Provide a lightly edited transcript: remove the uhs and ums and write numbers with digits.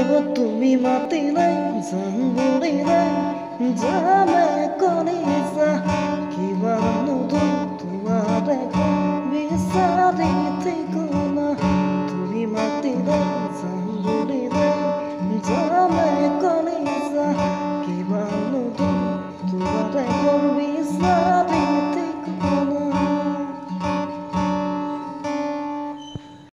তুমি মাতিলে যাম বুলিলে যামে কলিজা কিবানো তোমাৰ বিচাৰি ঠিকনা তুমি মাতিলে যাম বুলিলে যামে কলিজা কিবানো তোমাৰ